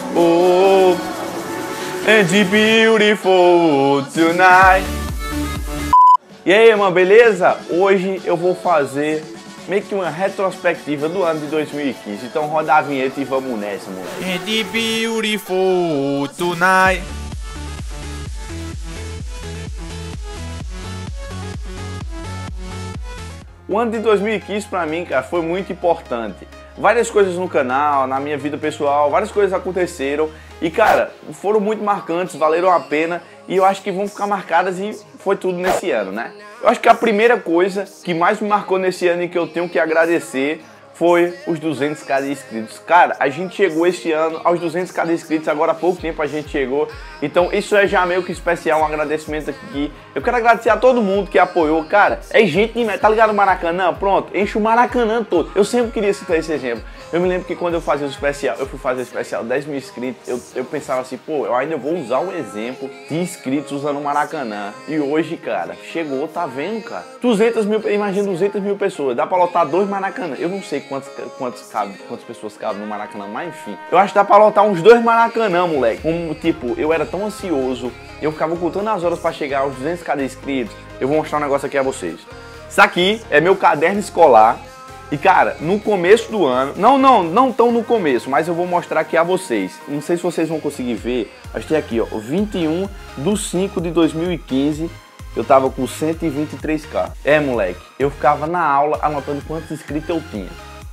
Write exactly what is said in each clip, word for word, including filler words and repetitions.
Oh, and beautiful tonight. E aí, mano, beleza? Hoje eu vou fazer meio que uma retrospectiva do ano de dois mil e quinze. Então roda a vinheta e vamos nessa, moleque. And beautiful tonight. O ano de dois mil e quinze pra mim, cara, foi muito importante. Várias coisas no canal, na minha vida pessoal, várias coisas aconteceram e, cara, foram muito marcantes, valeram a pena e eu acho que vão ficar marcadas e foi tudo nesse ano, né? Eu acho que a primeira coisa que mais me marcou nesse ano e que eu tenho que agradecer foi os duzentos k de inscritos. Cara, a gente chegou esse ano aos duzentos k de inscritos, agora há pouco tempo a gente chegou. Então isso é já meio que especial, um agradecimento aqui. Eu quero agradecer a todo mundo que apoiou. Cara, é gente de... Tá ligado o Maracanã? Pronto, enche o Maracanã todo. Eu sempre queria citar esse exemplo. Eu me lembro que quando eu fazia o especial, eu fui fazer o especial dez mil inscritos, eu, eu pensava assim, pô, eu ainda vou usar o exemplo de inscritos usando o Maracanã. E hoje, cara, chegou, tá vendo, cara? duzentas mil, imagina duzentas mil pessoas, dá pra lotar dois Maracanã. Eu não sei quantos, quantos, cabe, quantas pessoas cabem no Maracanã, mas enfim. Eu acho que dá pra lotar uns dois Maracanã, moleque. Um, tipo, eu era tão ansioso, eu ficava contando as horas pra chegar aos duzentos k de inscritos. Eu vou mostrar um negócio aqui a vocês. Isso aqui é meu caderno escolar. E cara, no começo do ano, não, não, não tão no começo, mas eu vou mostrar aqui a vocês. Não sei se vocês vão conseguir ver, mas tem aqui, ó, vinte e um de cinco de dois mil e quinze, eu tava com cento e vinte e três k. É, moleque, eu ficava na aula anotando quantos inscritos eu tinha.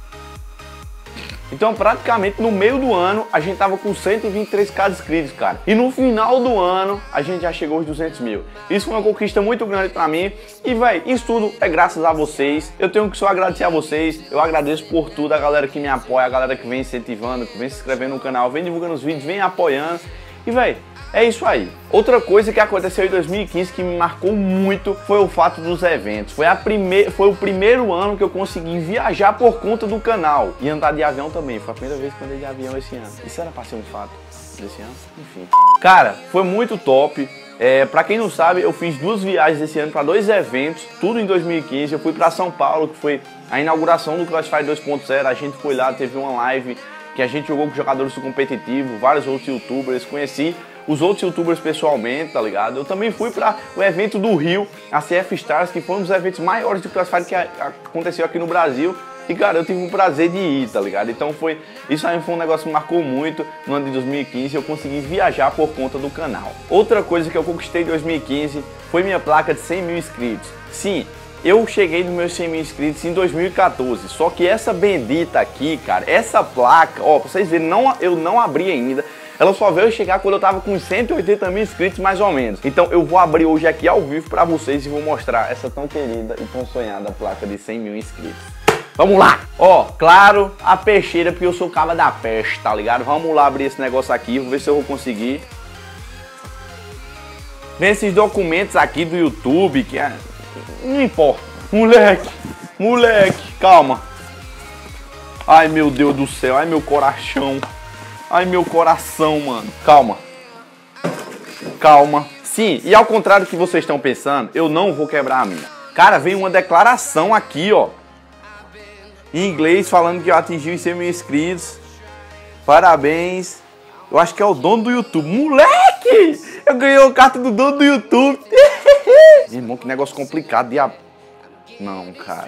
Então, praticamente, no meio do ano, a gente tava com cento e vinte e três k de inscritos, cara. E no final do ano, a gente já chegou aos duzentos mil. Isso foi uma conquista muito grande pra mim. E, véi, isso tudo é graças a vocês. Eu tenho que só agradecer a vocês. Eu agradeço por tudo, a galera que me apoia, a galera que vem incentivando, que vem se inscrevendo no canal, vem divulgando os vídeos, vem apoiando. E, véi, é isso aí. Outra coisa que aconteceu em dois mil e quinze que me marcou muito foi o fato dos eventos. Foi, a prime... foi o primeiro ano que eu consegui viajar por conta do canal. E andar de avião também. Foi a primeira vez que eu andei de avião esse ano. Isso era pra ser um fato desse ano? Enfim. Cara, foi muito top. É, pra quem não sabe, eu fiz duas viagens esse ano para dois eventos. Tudo em dois mil e quinze. Eu fui pra São Paulo, que foi a inauguração do Classify dois ponto zero. A gente foi lá, teve uma live que a gente jogou com jogadores do competitivo, vários outros youtubers. Conheci os outros youtubers pessoalmente, tá ligado? Eu também fui para o evento do Rio, a C F Stars, que foi um dos eventos maiores de Classify que aconteceu aqui no Brasil. E, cara, eu tive o prazer de ir, tá ligado? Então foi... Isso aí foi um negócio que marcou muito no ano de dois mil e quinze. Eu consegui viajar por conta do canal. Outra coisa que eu conquistei em dois mil e quinze foi minha placa de cem mil inscritos. Sim, eu cheguei nos meus cem mil inscritos em dois mil e quatorze. Só que essa bendita aqui, cara, essa placa, ó, pra vocês verem, não, eu não abri ainda. Ela só veio chegar quando eu tava com cento e oitenta mil inscritos, mais ou menos. Então eu vou abrir hoje aqui ao vivo pra vocês e vou mostrar essa tão querida e tão sonhada placa de cem mil inscritos. Vamos lá! Ó, claro, a peixeira, porque eu sou o cara da peste, tá ligado? Vamos lá abrir esse negócio aqui, vou ver se eu vou conseguir. Vem esses documentos aqui do YouTube, que é... Não importa. Moleque, moleque, calma. Ai, meu Deus do céu, ai, meu coração. Ai, meu coração, mano. Calma. Calma. Sim, e ao contrário do que vocês estão pensando, eu não vou quebrar a minha. Cara, veio uma declaração aqui, ó. Em inglês, falando que eu atingi os cem mil inscritos. Parabéns. Eu acho que é o dono do YouTube. Moleque! Eu ganhei a carta do dono do YouTube. Irmão, que negócio complicado de... Não, cara.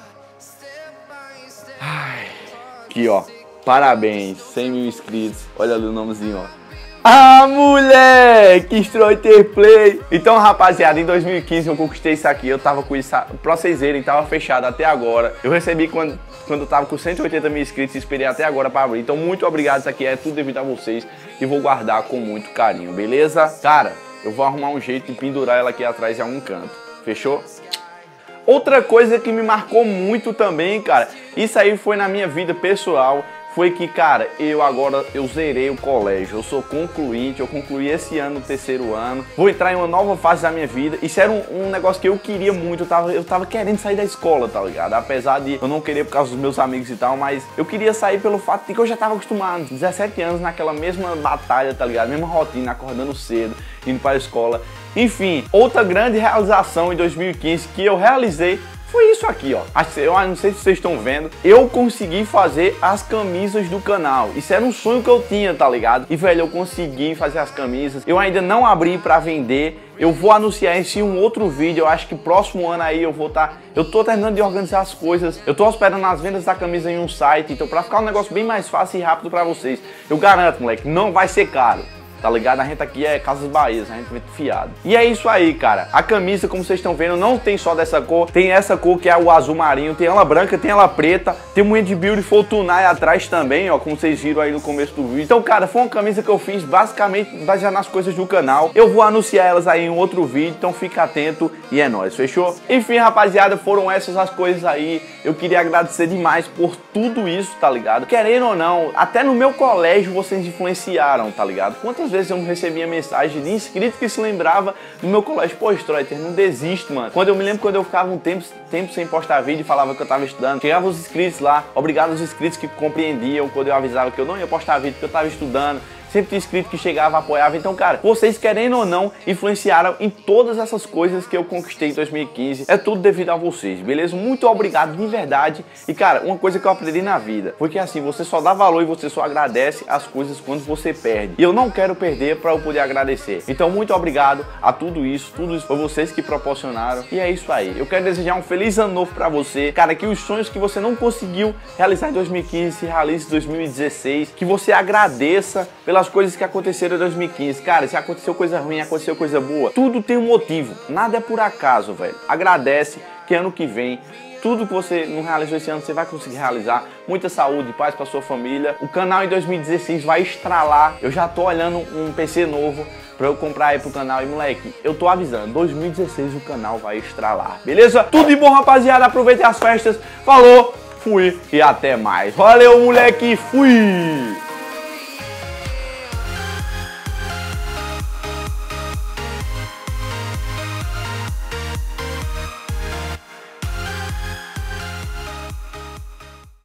Ai. Aqui, ó. Parabéns, cem mil inscritos. Olha ali o nomezinho, ó. Ah, moleque, Stroiter Play. Então, rapaziada, em dois mil e quinze eu conquistei isso aqui. Eu tava com isso, pra vocês verem, tava fechado até agora. Eu recebi quando, quando eu tava com cento e oitenta mil inscritos e esperei até agora pra abrir. Então, muito obrigado, isso aqui é tudo devido a vocês. E vou guardar com muito carinho, beleza? Cara, eu vou arrumar um jeito de pendurar ela aqui atrás em algum canto. Fechou? Outra coisa que me marcou muito também, cara, isso aí foi na minha vida pessoal, foi que, cara, eu agora, eu zerei o colégio, eu sou concluinte, eu concluí esse ano o terceiro ano, vou entrar em uma nova fase da minha vida. Isso era um, um negócio que eu queria muito, eu tava, eu tava querendo sair da escola, tá ligado? Apesar de eu não querer por causa dos meus amigos e tal, mas eu queria sair pelo fato de que eu já tava acostumado, dezessete anos naquela mesma batalha, tá ligado? Mesma rotina, acordando cedo, indo para a escola. Enfim, outra grande realização em dois mil e quinze que eu realizei foi isso aqui, ó. Eu não sei se vocês estão vendo, eu consegui fazer as camisas do canal. Isso era um sonho que eu tinha, tá ligado? E, velho, eu consegui fazer as camisas. Eu ainda não abri pra vender. Eu vou anunciar isso em um outro vídeo. Eu acho que próximo ano aí eu vou estar... Tá... Eu tô terminando de organizar as coisas. Eu tô hospedando as vendas da camisa em um site. Então, pra ficar um negócio bem mais fácil e rápido pra vocês, eu garanto, moleque, não vai ser caro. Tá ligado? A gente aqui é Casas Bahia, a gente vem fiado. E é isso aí, cara. A camisa, como vocês estão vendo, não tem só dessa cor. Tem essa cor que é o azul marinho. Tem ela branca, tem ela preta. Tem um End Beautiful Tonight atrás também, ó. Como vocês viram aí no começo do vídeo. Então, cara, foi uma camisa que eu fiz basicamente baseada nas coisas do canal. Eu vou anunciar elas aí em um outro vídeo. Então fica atento e é nóis, fechou? Enfim, rapaziada, foram essas as coisas aí. Eu queria agradecer demais por tudo isso, tá ligado? Querendo ou não, até no meu colégio vocês influenciaram, tá ligado? Quantas vezes eu não recebia mensagem de inscrito que se lembrava do meu colégio? Pô, Stroiter, não desiste, mano. Quando eu me lembro quando eu ficava um tempo, tempo sem postar vídeo e falava que eu tava estudando, chegava os inscritos lá, obrigado aos inscritos que compreendiam quando eu avisava que eu não ia postar vídeo porque eu tava estudando. Sempre tinha inscrito que chegava, apoiava. Então, cara, vocês querendo ou não, influenciaram em todas essas coisas que eu conquistei em dois mil e quinze. É tudo devido a vocês, beleza? Muito obrigado de verdade. E, cara, uma coisa que eu aprendi na vida foi que, assim, você só dá valor e você só agradece as coisas quando você perde. E eu não quero perder para eu poder agradecer. Então, muito obrigado a tudo isso. Tudo isso foi vocês que proporcionaram. E é isso aí. Eu quero desejar um feliz ano novo pra você. Cara, que os sonhos que você não conseguiu realizar em dois mil e quinze se realize em dois mil e dezesseis. Que você agradeça pela as coisas que aconteceram em dois mil e quinze. Cara, se aconteceu coisa ruim, aconteceu coisa boa, tudo tem um motivo, nada é por acaso, velho. Agradece que ano que vem tudo que você não realizou esse ano, você vai conseguir realizar. Muita saúde, paz pra sua família. O canal em dois mil e dezesseis vai estralar. Eu já tô olhando um P C novo pra eu comprar aí pro canal. E, moleque, eu tô avisando, dois mil e dezesseis o canal vai estralar, beleza? Tudo de bom, rapaziada. Aproveitem as festas. Falou, fui e até mais. Valeu, moleque, fui!